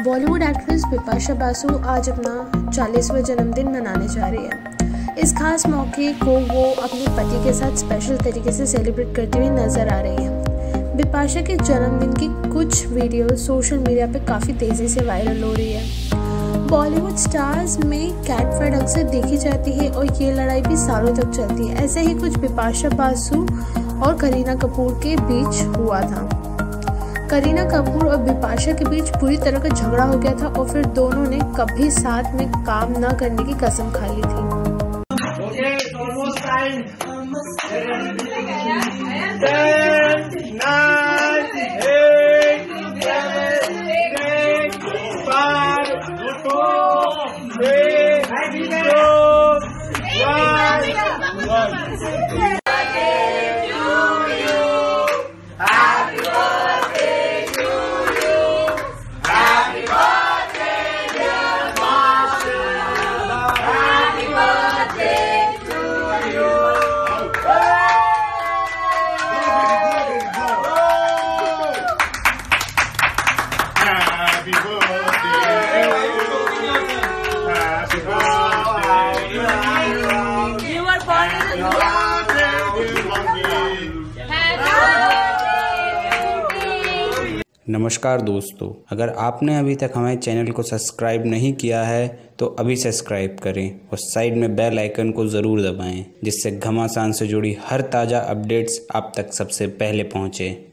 Bollywood actress Bipasha Basu आज अपना 40वां जन्मदिन मनाने जा रही है। इस खास मौके को वो अपने पति के साथ स्पेशल तरीके से सेलिब्रेट करती हुई नजर आ रही है। बिपाशा के जन्मदिन की कुछ वीडियो सोशल मीडिया पे काफ़ी तेज़ी से वायरल हो रही है। बॉलीवुड स्टार्स में कैट फाइट अक्सर देखी जाती है और ये लड़ाई भी सालों तक चलती है। ऐसे ही कुछ बिपाशा बासु और करीना कपूर के बीच हुआ था। करीना कपूर और बिपाशा के बीच पूरी तरह का झगड़ा हो गया था और फिर दोनों ने कभी साथ में काम न करने की कसम खा ली थी। नमस्कार दोस्तों, अगर आपने अभी तक हमारे चैनल को सब्सक्राइब नहीं किया है तो अभी सब्सक्राइब करें और साइड में बेल आइकन को ज़रूर दबाएं, जिससे घमासान से जुड़ी हर ताज़ा अपडेट्स आप तक सबसे पहले पहुँचे।